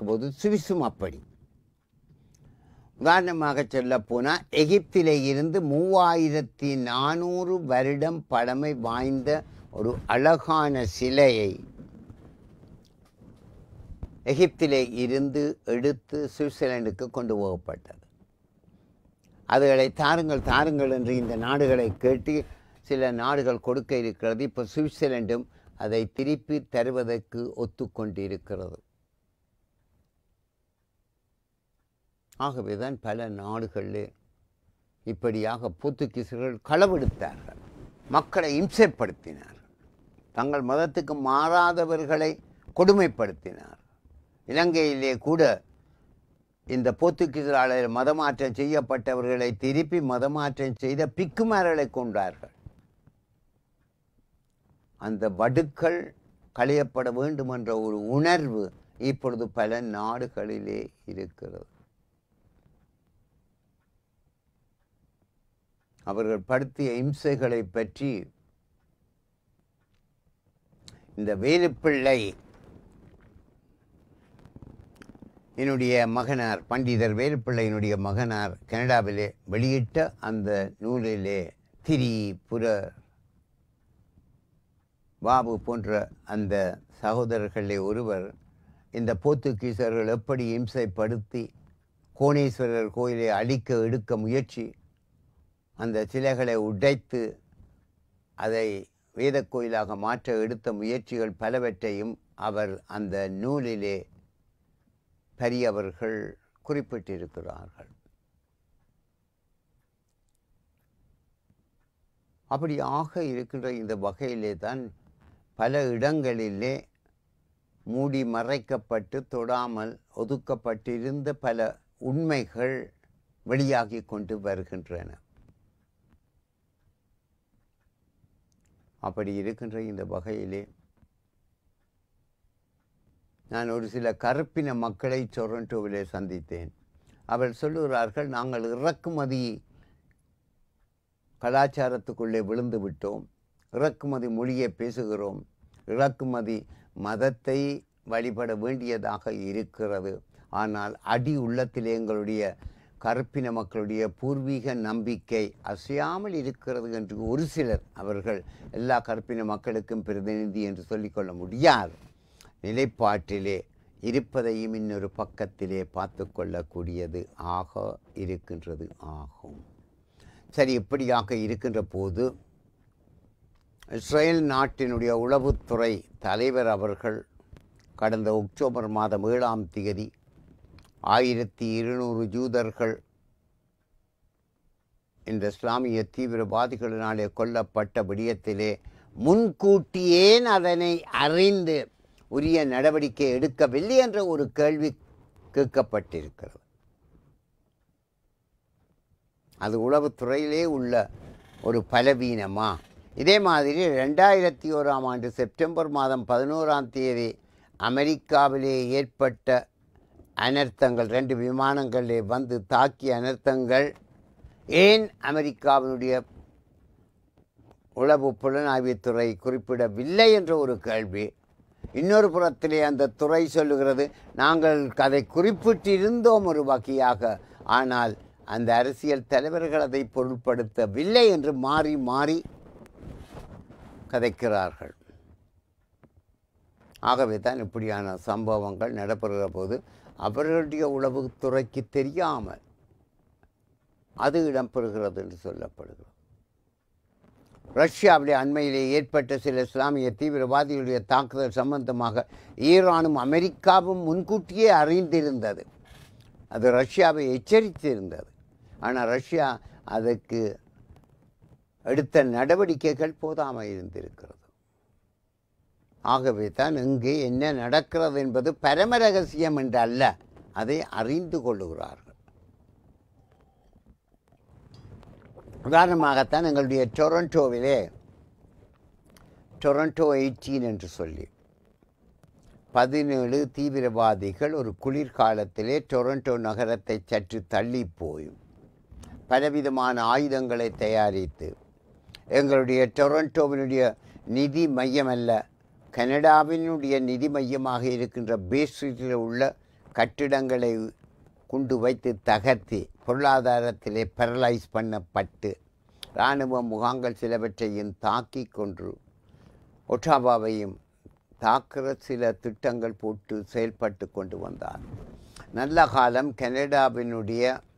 பார்க்கும்போது சுவிஸும் அப்படி. உதாரணமாக சொல்லப்போனால் எகிப்திலே இருந்து 3400 வருடம் பழமை வாய்ந்த ஒரு அழகான சிலையை எகிப்திலே இருந்து எடுத்து சுவிட்சர்லாண்டுக்கு கொண்டு போகப்பட்டது. அதுகளை தாருங்கள் தாருங்கள் என்று இந்த நாடுகளை கேட்டு சில நாடுகள் கொடுக்க இருக்கிறது. இப்போ சுவிட்சர்லாண்டும் அதை திருப்பி தருவதற்கு ஒத்துக்கொண்டிருக்கிறது. ஆகவேதான் பல நாடுகளில் இப்படியாக போர்த்துகீசர்கள் களவெடுத்தார்கள், மக்களை இம்சைப்படுத்தினார்கள், தங்கள் மதத்துக்கு மாறாதவர்களை கொடுமைப்படுத்தினார். இலங்கையிலே கூட இந்த போர்த்துகீசரால் மதமாற்றம் செய்யப்பட்டவர்களை திருப்பி மதமாற்றம் செய்த பிக்குமார்களை கொண்டார்கள். அந்த வடுக்கள் களையப்பட வேண்டும் என்ற ஒரு உணர்வு இப்பொழுது பல நாடுகளிலே இருக்கிறது. அவர்கள் படுத்திய இம்சைகளை பற்றி இந்த வேலுப்பிள்ளை என்னுடைய மகனார், பண்டிதர் வேலுப்பிள்ளையினுடைய மகனார் கனடாவிலே வெளியிட்ட அந்த நூலிலே திரிபுர பாபு போன்ற அந்த சகோதரர்களே ஒருவர் இந்த போர்த்துகீசர்கள் எப்படி இம்சைப்படுத்தி கோணேஸ்வரர் கோயிலை அழிக்க எடுக்க முயற்சி, அந்த சிலைகளை உடைத்து அதை வேத கோயிலாக மாற்ற எடுத்த முயற்சிகள் பலவற்றையும் அவர் அந்த நூலிலே பெரியவர்கள் குறிப்பிட்டிருக்கிறார்கள். அப்படியாக இருக்கின்ற இந்த வகையிலே தான் பல இடங்களிலே மூடி மறைக்கப்பட்டு தொடாமல் ஒதுக்கப்பட்டிருந்த பல உண்மைகள் வெளியாகி கொண்டு வருகின்றன. அப்படி இருக்கின்ற இந்த வகையிலே நான் ஒரு சில கருப்பின மக்களை டொரண்டோவிலே சந்தித்தேன். அவர்கள் சொல்லுகிறார்கள், நாங்கள் இறக்குமதி கலாச்சாரத்துக்குள்ளே விழுந்து விட்டோம், இறக்குமதி மொழியை பேசுகிறோம், இறக்குமதி மதத்தை வழிபட வேண்டியதாக இருக்கிறது. ஆனால் அடி உள்ளத்திலே எங்களுடைய கருப்பின மக்களுடைய பூர்வீக நம்பிக்கை அசையாமல் இருக்கிறது என்று ஒரு சிலர், அவர்கள் எல்லா கருப்பின மக்களுக்கும் பிரதிநிதி என்று சொல்லிக்கொள்ள முடியாது நிலைப்பாட்டிலே இருப்பதையும் இன்னொரு பக்கத்திலே பார்த்து கொள்ளக்கூடியது ஆக இருக்கின்றது ஆகும். சரி, இப்படியாக இருக்கின்ற போது இஸ்ரேல் நாட்டினுடைய உளவுத்துறை தலைவர் அவர்கள் கடந்த அக்டோபர் மாதம் 7ஆம் தேதி 1200 ஜூதர்கள் இந்த இஸ்லாமிய தீவிரவாதிகளினாலே கொல்லப்பட்ட விடயத்திலே முன்கூட்டியே அதனை அறிந்து உரிய நடவடிக்கை எடுக்கவில்லை என்ற ஒரு கேள்வி கேட்கப்பட்டிருக்கிறது. அது உளவுத்துறையிலே உள்ள ஒரு பலவீனமா? இதே மாதிரி 2001ஆம் ஆண்டு செப்டம்பர் மாதம் 11ஆம் தேதி அமெரிக்காவிலே ஏற்பட்ட அனர்த்தங்கள், 2 விமானங்களிலே வந்து தாக்கிய அனர்த்தங்கள் ஏன் அமெரிக்காவினுடைய உளவு புலனாய்வுத்துறை குறிப்பிடவில்லை என்ற ஒரு கேள்வி. இன்னொரு புறத்திலே அந்த துறை சொல்லுகிறது, நாங்கள் அதை குறிப்பிட்டிருந்தோம் ஒரு வகையாக, ஆனால் அந்த அரசியல் தலைவர்கள் அதை பொருட்படுத்தவில்லை என்று மாறி மாறி கதைக்கிறார்கள். ஆகவே தான் இப்படியான சம்பவங்கள் நடைபெறுகிற போது அவர்களுடைய உளவுத்துறைக்கு தெரியாமல் அது இடம்பெறுகிறது என்று சொல்லப்படுகிறது. ரஷ்யாவிலே அண்மையிலே ஏற்பட்ட சில இஸ்லாமிய தீவிரவாதிகளுடைய தாக்குதல் சம்பந்தமாக ஈரானும் அமெரிக்காவும் முன்கூட்டியே அறிந்திருந்தது. அது ரஷ்யாவை எச்சரித்திருந்தது. ஆனால் ரஷ்யா அதற்கு எடுத்த நடவடிக்கைகள் போதாமல் இருந்திருக்கிறது. ஆகவே தான் இங்கே என்ன நடக்கிறது என்பது பரம ரகசியம் என்று அல்ல, அதை அறிந்து கொள்ளுகிறார்கள். உதாரணமாகத்தான் எங்களுடைய டொரண்டோவிலே டொரண்டோ 18 என்று சொல்லி 17 தீவிரவாதிகள் ஒரு குளிர்காலத்திலே டொரண்டோ நகரத்தை சற்று தள்ளி போயும் பலவிதமான ஆயுதங்களை தயாரித்து எங்களுடைய டொரண்டோவினுடைய நிதி மையம் அல்ல, கனடாவினுடைய நிதி மையமாக இருக்கின்ற பே ஸ்ட்ரீட்டில் உள்ள கட்டிடங்களை குண்டு வைத்து தகர்த்தி பொருளாதாரத்திலே பேரலைஸ் பண்ணப்பட்டு இராணுவ முகாங்கள் சிலவற்றையும் தாக்கி கொன்று ஒட்டாவாவையும் தாக்குற சில திட்டங்கள் போட்டு செயல்பட்டு கொண்டு வந்தார். நல்ல காலம் கனடாவினுடைய